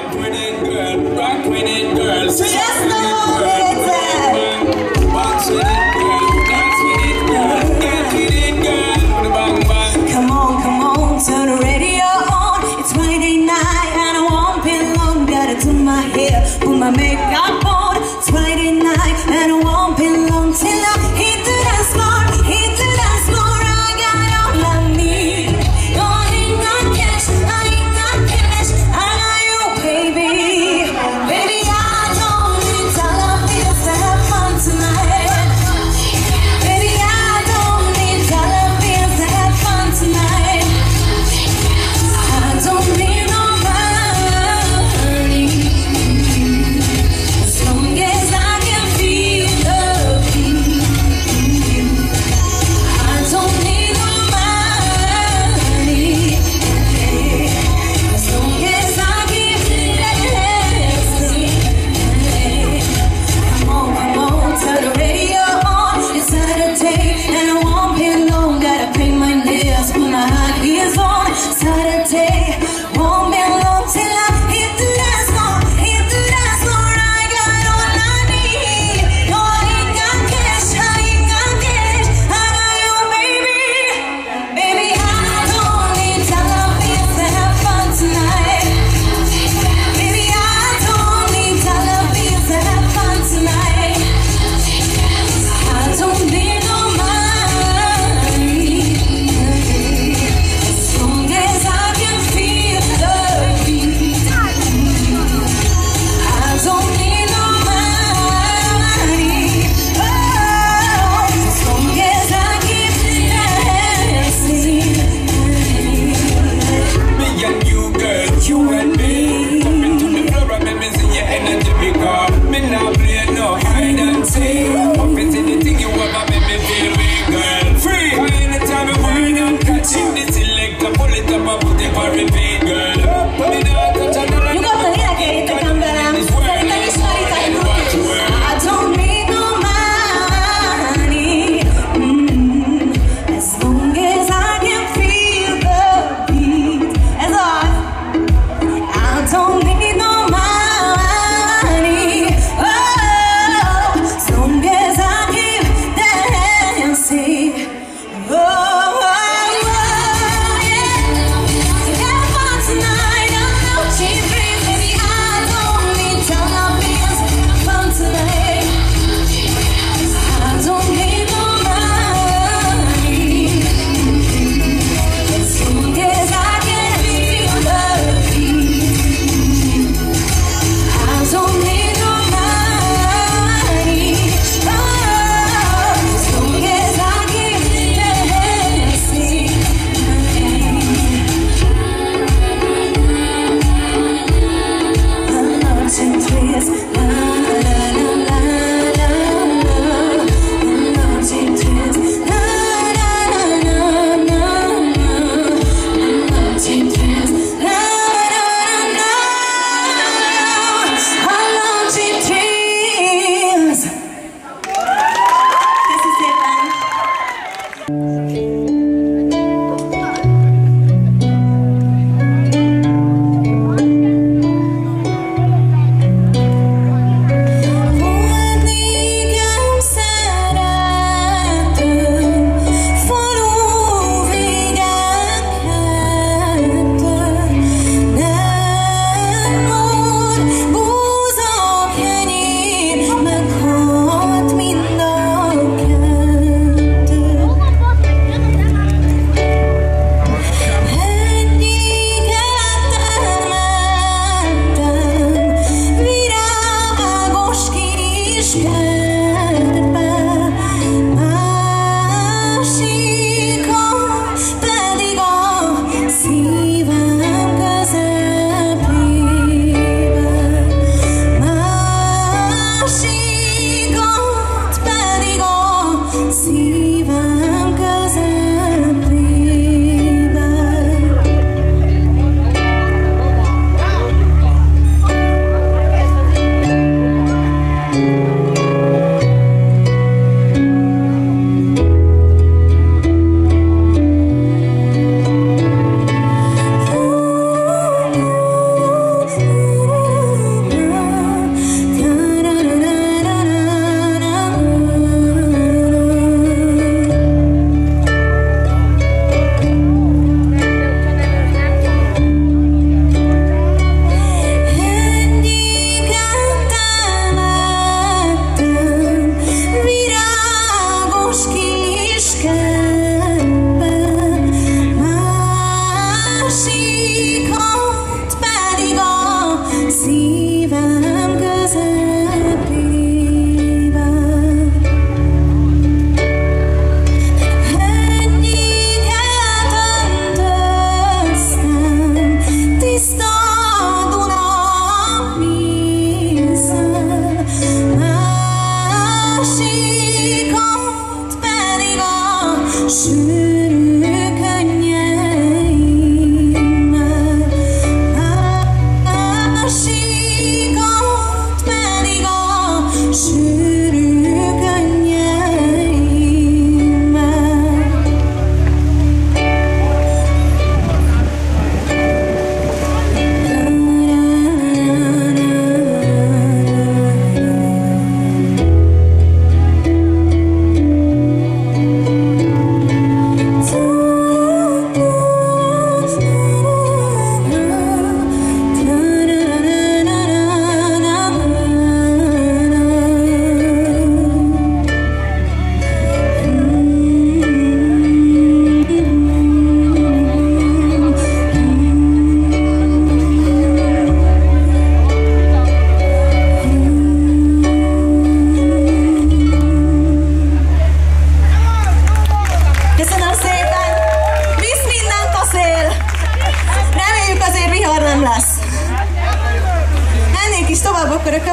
Rock with it, girl. Rock with it, girl. Just know it's Box with it, girl. Dance with it, girl. Get with it, girl. Bang, bang. Come on, turn the radio on. It's Friday night and I won't be long. Gotta do my hair, put my makeup on. It's Friday night and I won't be long till I hit the dance floor, hit the dance floor. I got all I need. No, I ain't got cash, I ain't got cash. I got you, baby. Baby, I don't need dollar bills to have fun tonight. Baby, I don't need dollar bills to have fun tonight. I don't need no money, as long as I can feel the beat. I don't need no money, as long as I can dancing. Come on, turn the radio on. It's Saturday and I won't be alone. Gotta paint my nails, put my high heels on. Saturday, won't be alone till I hit the dance floor, hit the dance floor. I got all I need. No, I ain't got cash, I ain't got cash. I got you, baby. Baby, I don't need dollar bills to have fun tonight. Baby, I don't need dollar bills to have fun tonight. I don't need no money, as long as I can feel the beat. I don't need no money, oh, as long as I keep dancing. Me and you, girl, you and me. Come into the floor and make me see your energy because me not play no hide and seek. Up into the thing you ever make me feel big, girl. Free. Anytime I wind up, catching the selector, pull it up and put it for repeat, girl. Put it out, touch another. You got the lead again, the camera. I don't need no money, as long as I can feel the beat. As I don't need no money, oh, as long as I keep dancing. Oh, yeah. Have fun tonight, I'm no cheap.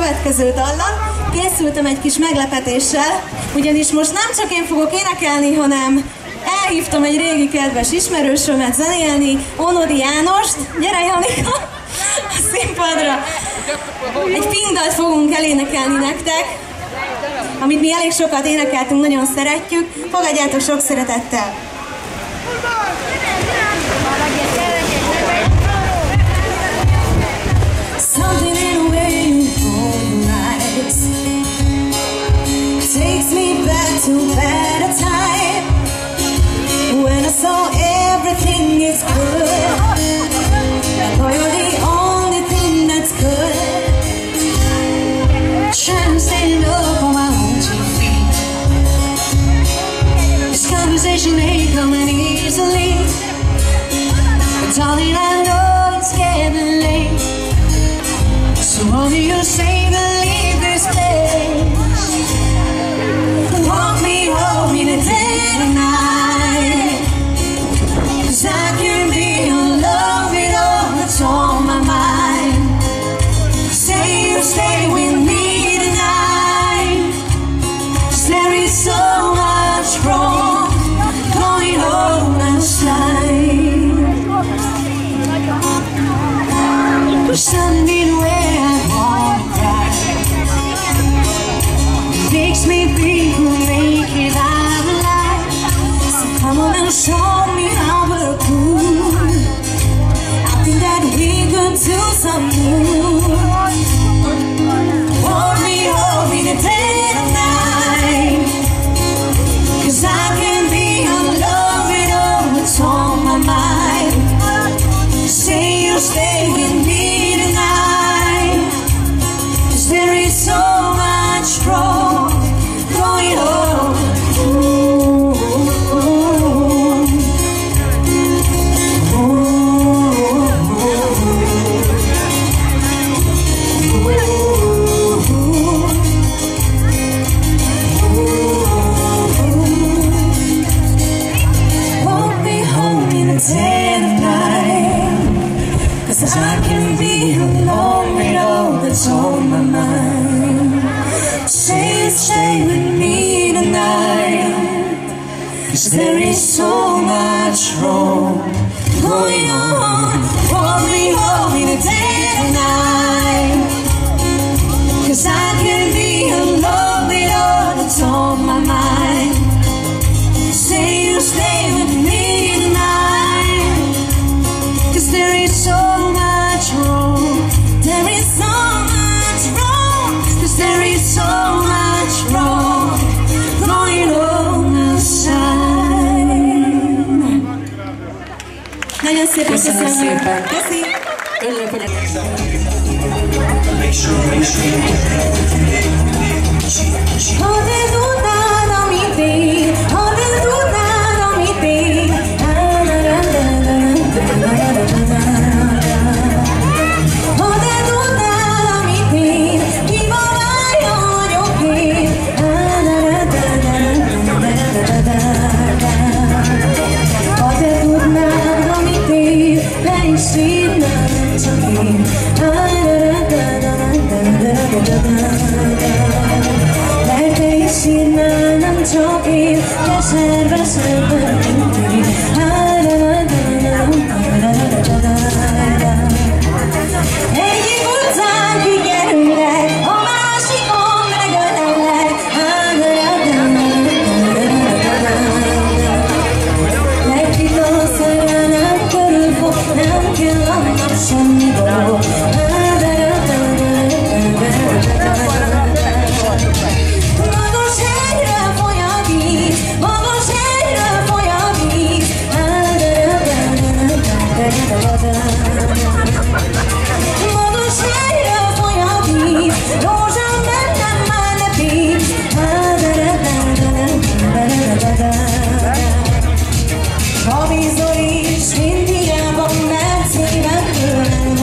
következő dallal készültem egy kis meglepetéssel, ugyanis most nem csak én fogok énekelni, hanem elhívtam egy régi kedves ismerősömet zenélni, Ónodi Jánost. Gyere, Janika, a színpadra! Egy pingdalt fogunk elénekelni nektek, amit mi elég sokat énekeltünk, nagyon szeretjük. Fogadjátok sok szeretettel! Something in the way you hold your eyes takes me back to better time, when I saw everything is good. Boy, you're the only thing that's good. Trying to stand up on my own 2 feet. This conversation ain't coming easily, but darling, I know it's getting late. So won't you say to leave this place? Walk me home in the dead of night, 'cause I can't be alone with all that's on my mind. Say you stay with me tonight, 'cause there is so much wrong going on outside. We're standing where I wanna cry. It makes me think we'll make it out alive. So come on and show me how we're cool. I think that we could do something. Hold me home in the dead of night, 'cause I can't be alone with all that's on my mind. Say you'll stay with me tonight, 'cause there is so much wrong going on. Won't be home in the dead of night, 'cause I can be alone with all that's on my mind. Say stay with me tonight, 'cause there is so much wrong going on. Hold me home in the dead of night, 'cause I can be alone with all that's on my mind. Say you stay with me tonight, 'cause there is so much wrong. There is so much wrong, 'cause there is so much wrong going on outside. Nagyon szépen köszönöm. Köszi. Örülök, hogy Ha te tudnád, amit én, ha te tudnád, amit én. Ha te tudnád, amit én, ki barája vagyok én. Ha te tudnád, amit én, le is írnám csak én. Mert te is írnál, nem csak én, keserve szöbből én. Egyik utcán kikerülek, a másikon megölelek. Legtitok szerelem körülfog, nem kell annak semmi dolog. Magas hegyről foly a víz, magas hegyről foly a víz. Magas hegyről foly a víz, rózsám bennem már ne bíz. Ha vízol is, mind hiába, mert szívem tőlem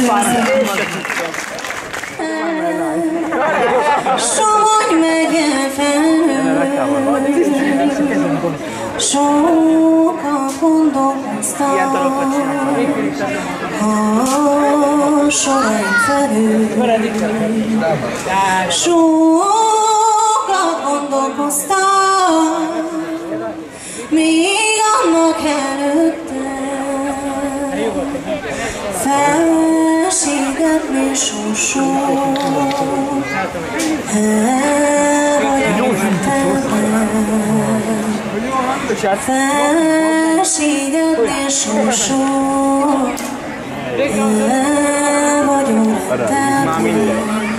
Somogy megye felül, sokat gondolkoztam a soraim felül, sokat gondolkoztam, még annak előtte felségetni sorsot, felségetni sorsot, el vagyok rettegve.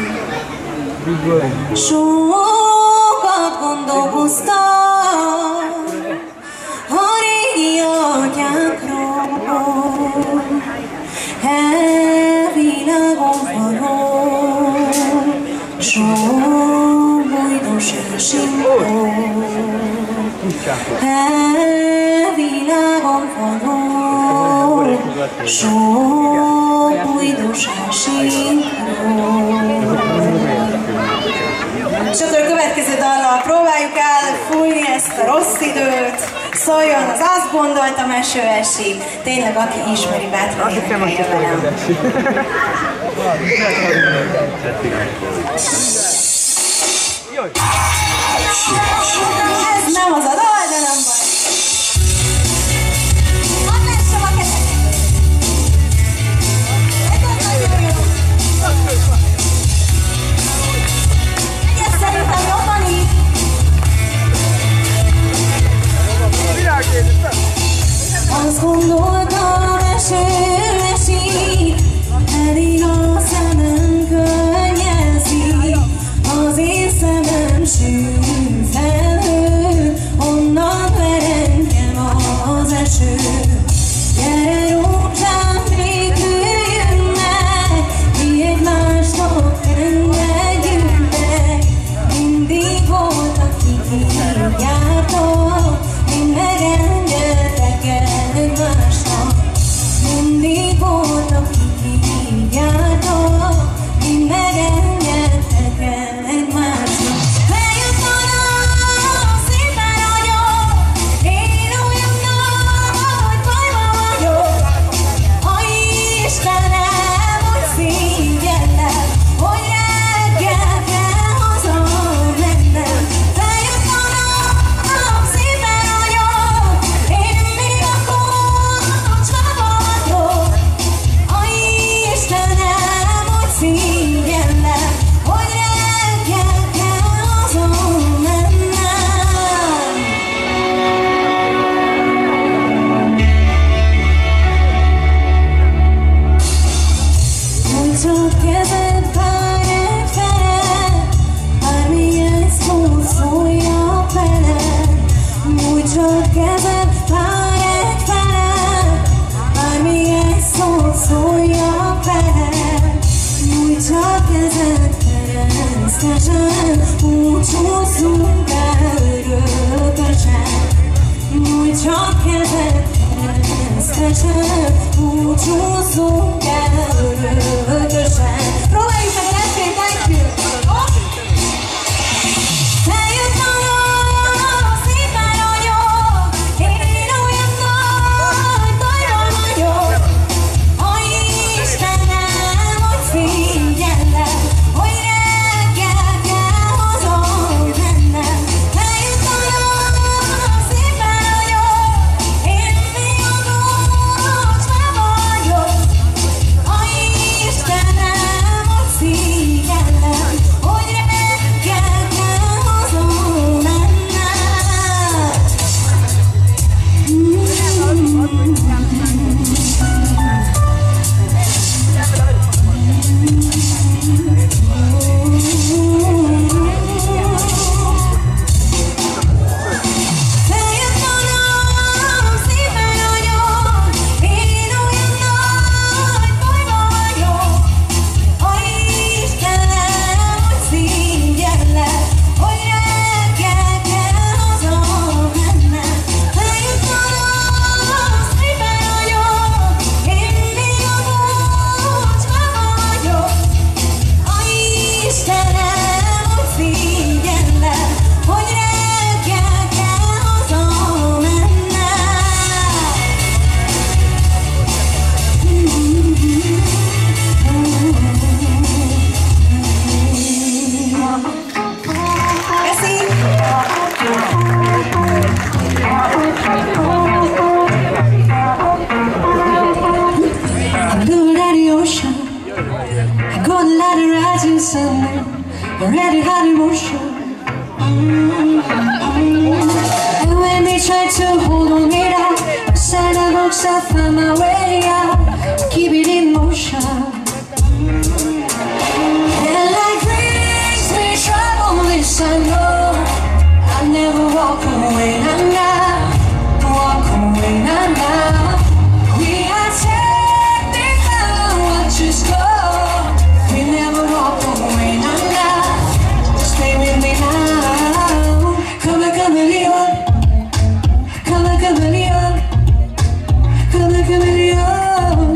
Sokat gondolkoztam a régi atyákról, elvilágon való, sok bújdosásról, elvilágon való, sok bújdosásról. És akkor a következő dallal próbáljuk elfújni ezt a rossz időt, szóljon az Azt gondoltam eső esik. Tényleg, aki ismeri, bátran énekelje velem. Ez nem az a dal, de nem baj. Hadd lássam a kezeket. Ez az nagyon jó. Szerintem jobban így. Azt gondoltam, eső esik, pedig a szemem könnyezi, az én szemem sűrű felhő, onnan ver engem az eső. Gyere rócsám, béküljünk meg, mi egymásnak engedjünk meg. Mindig volt, akik így jártak, én megengedtek egymásnak. Mindig volt, akik így jártak, én megengedtek egymásnak. Bejött a nap, szépen vagyok, én olyan nagy bajban vagyok. Ha Istenem, hogy szígyellek, hogy reggel kell hazamennem. Bejött a nap, szépen vagyok, én még akkor csában vagyok. Ha Istenem, hogy szígyellek, hogy reggel kell hazamennem. Nyújts a kezed, várj egy felet, bármilyen szót szóljak veled. Nyújts a kezed, várj egy felet, bármilyen szót szóljak veled. Nyújts a kezed, természetesen, búcsúzzunk el örökösen. Nyújts a kezed, természetesen, búcsúzzunk el örökösen. Próbáljuk meg a refrént együtt! Bejött a nap, szépen vagyok, én olyan nagy bajban vagyok. Ha Istenem, hogy szígyellek, hogy reggel kell hazamennem. Bejött a nap, szépen vagyok, én még akkor csában vagyok. Ha Istenem, hogy szígyellek, myself, find my way out, keep it in motion. And life brings me trouble, this I know. I never walk away, nah, walk away, nah. We are technical, watch us go. We never walk away, nah. Stay with me now. Come like a million, come like a million, come like a million.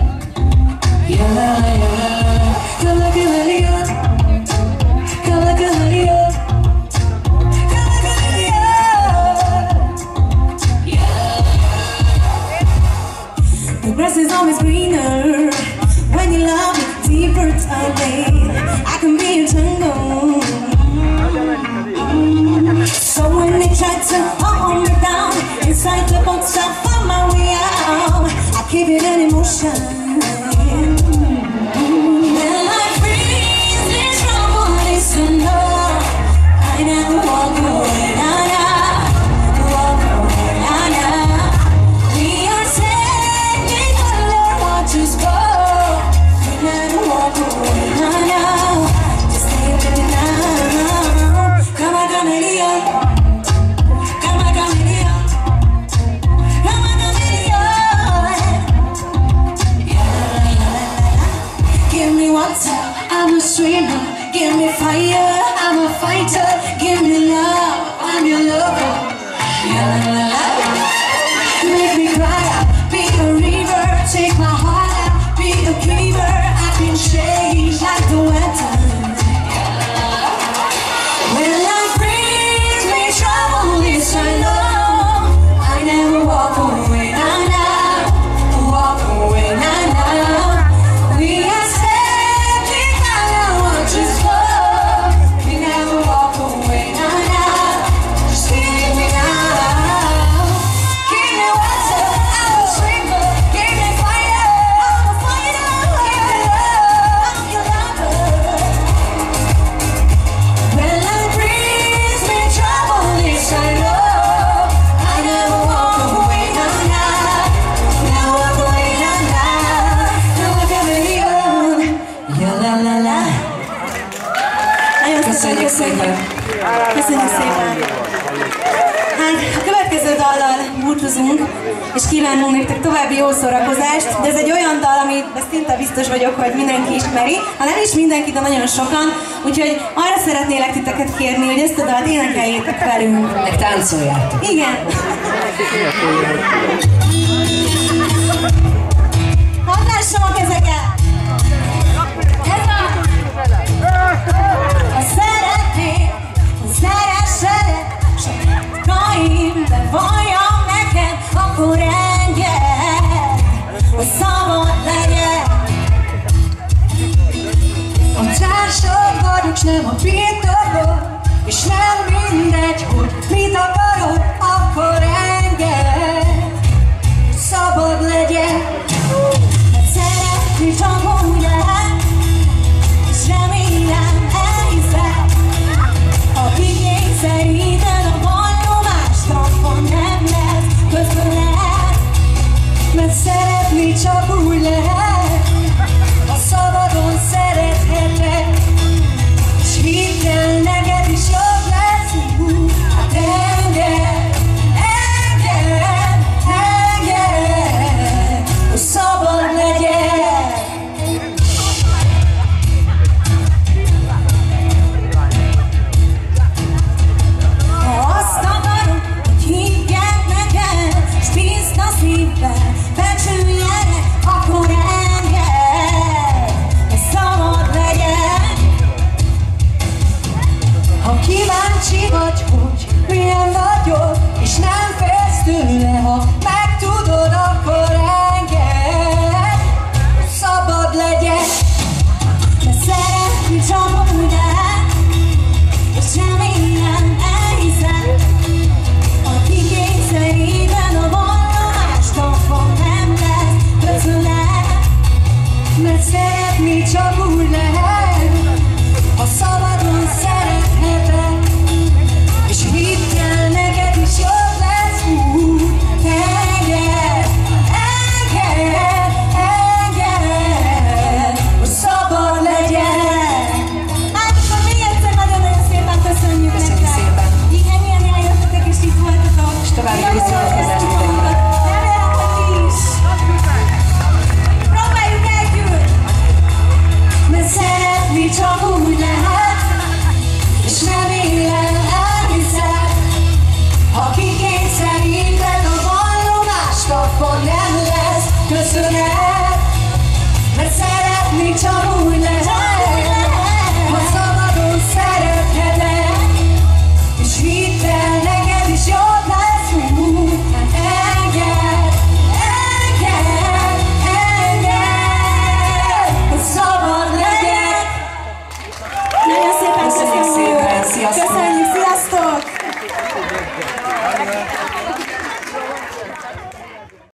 Yeah, yeah. Come like a million, come like a million, come like a million. Yeah. The grass is always greener when you love me deeper, darling. I can be a jungle. So when they try to hold me down inside the box, I'll find my way out. I keep it in emotion. When life brings me trouble, listen up. I never walk away, nah, walk away, nah. We are technical, watch us go. We never walk away, nah. Just stay with me now. Come like a million, come like a million, come like a million. Yeah. Give me water, I'm a swimmer. Give me fire, I'm a fighter. Give me love, I'm your lover. Yeah. Make me cry out, be a river. Take my heart out, be a giver. I can change like the weather. When life brings me trouble, this I know. I never walk away, nah, walk away, nah. We are stepping out, watch us go. We never walk away, nah. Just give me now. Give me water, I'm a swimmer. Give me fire, I'm a fighter. Give me love, I'm your lover. When life brings me trouble, this I know. I never walk away, nah. Never walk away, nah. Come like a million. Yeah, la la la. Nagyon köszönjük szépen. Köszönjük szépen. Hát a következő dallal búcsúzunk, és kívánunk nektek további jó szórakozást, de ez egy olyan dal, amit szinte biztos vagyok, hogy mindenki ismeri, ha nem is mindenki, de nagyon sokan, úgyhogy arra szeretnélek titeket kérni, hogy ezt a dalt énekeljétek velünk. Meg táncoljátok. Igen. Hadd lássam a kezeket! Ez a... Ha szeretnél, hogy szeresselek, sajátkaim, de valljam neked, akkor engedd, hogy szabad legyen. A társad vagyok, nem a birtokod, és nem